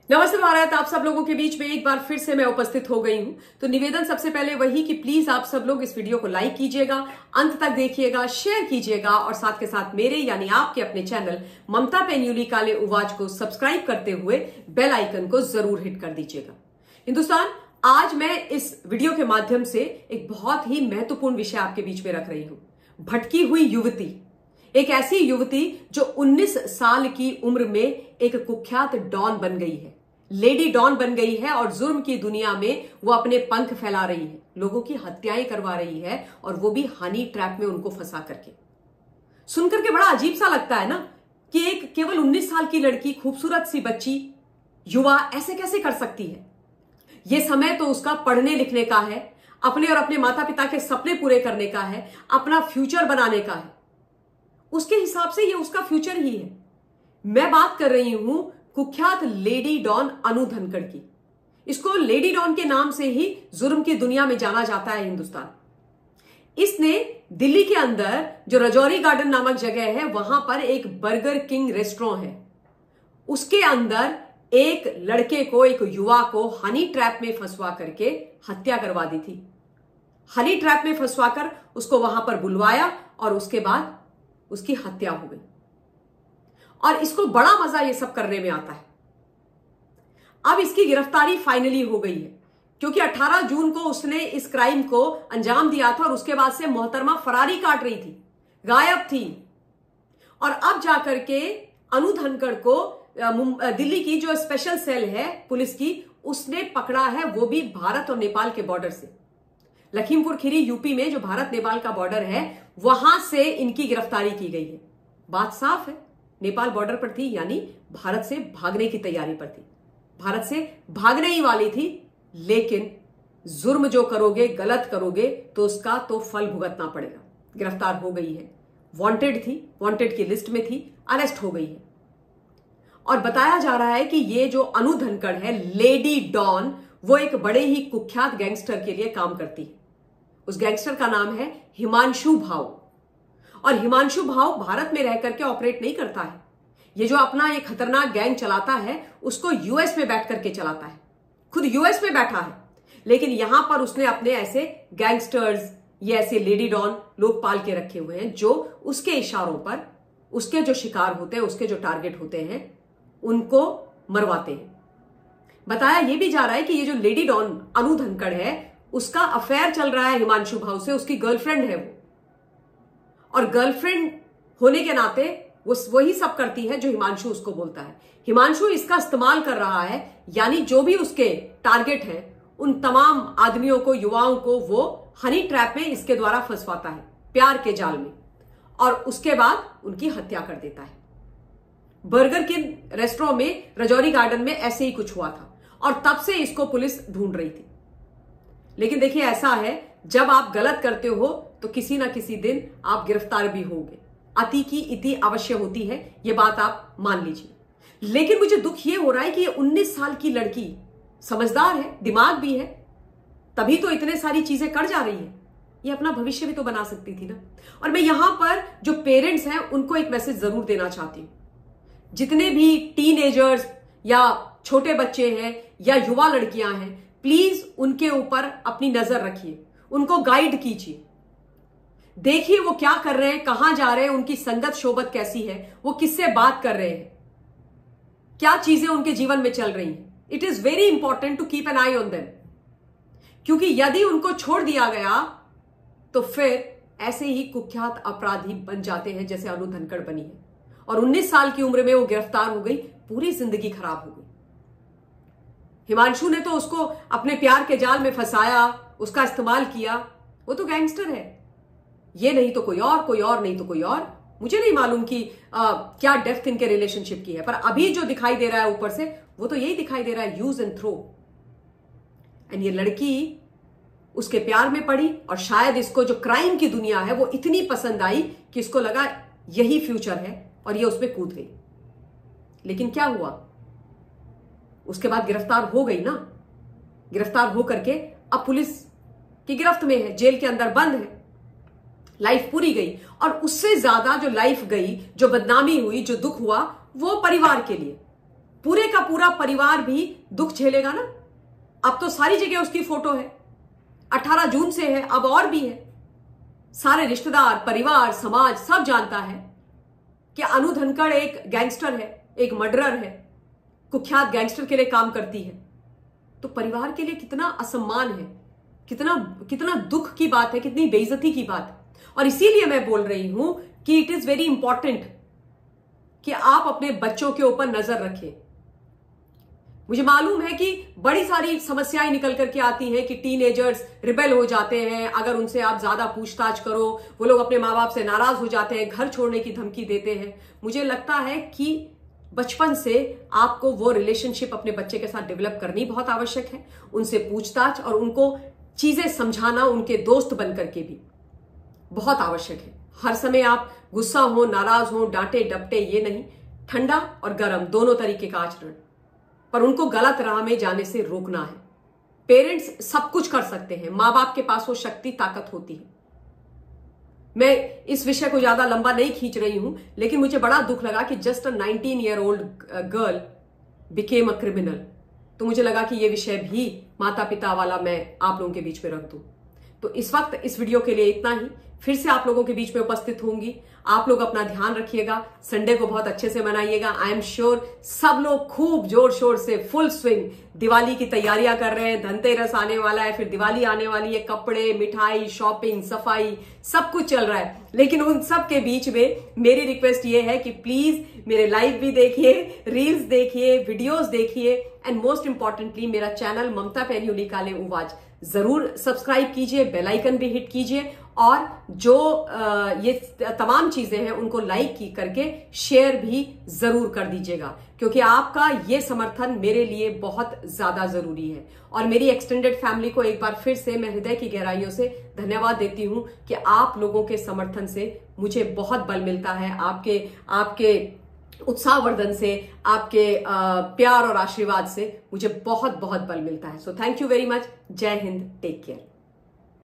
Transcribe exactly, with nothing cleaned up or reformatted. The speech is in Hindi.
नमस्ते भारत, आप सब लोगों के बीच में एक बार फिर से मैं उपस्थित हो गई हूं। तो निवेदन सबसे पहले वही कि प्लीज आप सब लोग इस वीडियो को लाइक कीजिएगा, अंत तक देखिएगा, शेयर कीजिएगा और साथ के साथ मेरे यानी आपके अपने चैनल ममता पेन्यूली काले उवाज को सब्सक्राइब करते हुए बेल आइकन को जरूर हिट कर दीजिएगा। हिंदुस्तान, आज मैं इस वीडियो के माध्यम से एक बहुत ही महत्वपूर्ण विषय आपके बीच में रख रही हूं। भटकी हुई युवती, एक ऐसी युवती जो उन्नीस साल की उम्र में एक कुख्यात डॉन बन गई है, लेडी डॉन बन गई है और जुर्म की दुनिया में वो अपने पंख फैला रही है, लोगों की हत्याएं करवा रही है और वो भी हनी ट्रैप में उनको फंसा करके। सुनकर के बड़ा अजीब सा लगता है ना कि एक केवल उन्नीस साल की लड़की, खूबसूरत सी बच्ची, युवा ऐसे कैसे कर सकती है। ये समय तो उसका पढ़ने लिखने का है, अपने और अपने माता पिता के सपने पूरे करने का है, अपना फ्यूचर बनाने का है। उसके हिसाब से ये उसका फ्यूचर ही है। मैं बात कर रही हूं कुख्यात लेडी डॉन अनु धनखड़ की। इसको लेडी डॉन के नाम से ही जुर्म की दुनिया में जाना जाता है हिंदुस्तान। इसने दिल्ली के अंदर जो रजौरी गार्डन नामक जगह है, वहां पर एक बर्गर किंग रेस्टोरेंट है, उसके अंदर एक लड़के को, एक युवा को हनी ट्रैप में फंसवा करके हत्या करवा दी थी। हनी ट्रैप में फंसवाकर उसको वहां पर बुलवाया और उसके बाद उसकी हत्या हो गई। और इसको बड़ा मजा ये सब करने में आता है। अब इसकी गिरफ्तारी फाइनली हो गई है, क्योंकि अठारह जून को उसने इस क्राइम को अंजाम दिया था और उसके बाद से मोहतरमा फरारी काट रही थी, गायब थी। और अब जाकर के अनु धनखड़ को दिल्ली की जो स्पेशल सेल है पुलिस की, उसने पकड़ा है, वो भी भारत और नेपाल के बॉर्डर से। लखीमपुर खीरी यूपी में जो भारत नेपाल का बॉर्डर है, वहां से इनकी गिरफ्तारी की गई है। बात साफ है, नेपाल बॉर्डर पर थी, यानी भारत से भागने की तैयारी पर थी, भारत से भागने ही वाली थी। लेकिन जुर्म जो करोगे, गलत करोगे तो उसका तो फल भुगतना पड़ेगा। गिरफ्तार हो गई है, वांटेड थी, वांटेड की लिस्ट में थी, अरेस्ट हो गई है। और बताया जा रहा है कि ये जो अनु धनखड़ है, लेडी डॉन, वो एक बड़े ही कुख्यात गैंगस्टर के लिए काम करती है। उस गैंगस्टर का नाम है हिमांशु भाव। और हिमांशु भाव भारत में रह करके ऑपरेट नहीं करता है। ये जो अपना ये खतरनाक गैंग चलाता है, उसको यूएस में बैठ करके चलाता है, खुद यूएस में बैठा है। लेकिन यहां पर उसने अपने ऐसे गैंगस्टर्स, ये ऐसे लेडी डॉन लोग पाल के रखे हुए हैं, जो उसके इशारों पर उसके जो शिकार होते हैं, उसके जो टारगेट होते हैं, उनको मरवाते हैं। बताया यह भी जा रहा है कि ये जो लेडी डॉन अनु धनखड़ है, उसका अफेयर चल रहा है हिमांशु भाव से, उसकी गर्लफ्रेंड है वो। और गर्लफ्रेंड होने के नाते वो वही सब करती है जो हिमांशु उसको बोलता है। हिमांशु इसका इस्तेमाल कर रहा है, यानी जो भी उसके टारगेट हैं, उन तमाम आदमियों को, युवाओं को वो हनी ट्रैप में इसके द्वारा फंसवाता है, प्यार के जाल में, और उसके बाद उनकी हत्या कर देता है। बर्गर किंग रेस्टोरेंट में रजौरी गार्डन में ऐसे ही कुछ हुआ था और तब से इसको पुलिस ढूंढ रही थी। लेकिन देखिए, ऐसा है, जब आप गलत करते हो तो किसी ना किसी दिन आप गिरफ्तार भी होंगे। अति की इति अवश्य होती है, यह बात आप मान लीजिए। लेकिन मुझे दुख यह हो रहा है कि ये उन्नीस साल की लड़की समझदार है, दिमाग भी है, तभी तो इतने सारी चीजें कर जा रही है। ये अपना भविष्य भी तो बना सकती थी ना। और मैं यहां पर जो पेरेंट्स हैं उनको एक मैसेज जरूर देना चाहती हूं। जितने भी टीनेजर्स या छोटे बच्चे हैं या युवा लड़कियां हैं, प्लीज उनके ऊपर अपनी नजर रखिए, उनको गाइड कीजिए, देखिए वो क्या कर रहे हैं, कहां जा रहे हैं, उनकी संगत शोबत कैसी है, वो किससे बात कर रहे हैं, क्या चीजें उनके जीवन में चल रही हैं। It is very important to keep an eye on them, क्योंकि यदि उनको छोड़ दिया गया तो फिर ऐसे ही कुख्यात अपराधी बन जाते हैं जैसे अनु धनखड़ बनी है। और उन्नीस साल की उम्र में वो गिरफ्तार हो गई, पूरी जिंदगी खराब हो गई। हिमांशु ने तो उसको अपने प्यार के जाल में फंसाया, उसका इस्तेमाल किया, वो तो गैंगस्टर है। ये नहीं तो कोई और, कोई और नहीं तो कोई और। मुझे नहीं मालूम कि आ, क्या डेप्थ इनके रिलेशनशिप की है, पर अभी जो दिखाई दे रहा है ऊपर से, वो तो यही दिखाई दे रहा है, यूज एंड थ्रो। एंड ये लड़की उसके प्यार में पड़ी और शायद इसको जो क्राइम की दुनिया है वो इतनी पसंद आई कि इसको लगा यही फ्यूचर है और ये उसमें कूद गई। लेकिन क्या हुआ, उसके बाद गिरफ्तार हो गई ना। गिरफ्तार हो करके अब पुलिस की गिरफ्त में है, जेल के अंदर बंद है, लाइफ पूरी गई। और उससे ज्यादा जो लाइफ गई, जो बदनामी हुई, जो दुख हुआ, वो परिवार के लिए, पूरे का पूरा परिवार भी दुख झेलेगा ना। अब तो सारी जगह उसकी फोटो है, अठारह जून से है, अब और भी है। सारे रिश्तेदार, परिवार, समाज सब जानता है कि अनु धनखड़ एक गैंगस्टर है, एक मर्डरर है, कुख्यात गैंगस्टर के लिए काम करती है। तो परिवार के लिए कितना असम्मान है, कितना कितना दुख की बात है, कितनी बेइज्जती की बात है। और इसीलिए मैं बोल रही हूं कि इट इज वेरी इंपॉर्टेंट कि आप अपने बच्चों के ऊपर नजर रखें। मुझे मालूम है कि बड़ी सारी समस्याएं निकल करके आती हैं कि टीनेजर्स रिबेल हो जाते हैं, अगर उनसे आप ज्यादा पूछताछ करो वो लोग अपने माँ बाप से नाराज हो जाते हैं, घर छोड़ने की धमकी देते हैं। मुझे लगता है कि बचपन से आपको वो रिलेशनशिप अपने बच्चे के साथ डेवलप करनी बहुत आवश्यक है, उनसे पूछताछ और उनको चीजें समझाना उनके दोस्त बन करके भी बहुत आवश्यक है। हर समय आप गुस्सा हो, नाराज हो, डांटे डपटे, ये नहीं, ठंडा और गर्म दोनों तरीके का आचरण, पर उनको गलत राह में जाने से रोकना है। पेरेंट्स सब कुछ कर सकते हैं, मां बाप के पास वो शक्ति, ताकत होती है। मैं इस विषय को ज्यादा लंबा नहीं खींच रही हूं, लेकिन मुझे बड़ा दुख लगा कि just a nineteen year old girl became a criminal. तो मुझे लगा कि ये विषय भी माता पिता वाला मैं आप लोगों के बीच में रख दूं। तो इस वक्त इस वीडियो के लिए इतना ही। फिर से आप लोगों के बीच में उपस्थित होंगी। आप लोग अपना ध्यान रखिएगा, संडे को बहुत अच्छे से मनाइएगा। आई एम श्योर सब लोग खूब जोर शोर से फुल स्विंग दिवाली की तैयारियां कर रहे हैं। धनतेरस आने वाला है, फिर दिवाली आने वाली है, कपड़े, मिठाई, शॉपिंग, सफाई, सब कुछ चल रहा है। लेकिन उन सब के बीच में मेरी रिक्वेस्ट ये है कि प्लीज मेरे लाइव भी देखिए, रील्स देखिए, वीडियोस देखिए, एंड मोस्ट इंपॉर्टेंटली मेरा चैनल ममता पेन्युली काले उवाज जरूर सब्सक्राइब कीजिए, बेल आइकन भी हिट कीजिए, और जो आ, ये तमाम चीजें हैं उनको लाइक की करके शेयर भी जरूर कर दीजिएगा, क्योंकि आपका ये समर्थन मेरे लिए बहुत ज्यादा जरूरी है। और मेरी एक्सटेंडेड फैमिली को एक बार फिर से मैं हृदय की गहराइयों से धन्यवाद देती हूं कि आप लोगों के समर्थन से मुझे बहुत बल मिलता है। आपके आपके उत्साहवर्धन से, आपके प्यार और आशीर्वाद से मुझे बहुत बहुत बल मिलता है। So thank you very much. जय हिंद, टेक केयर।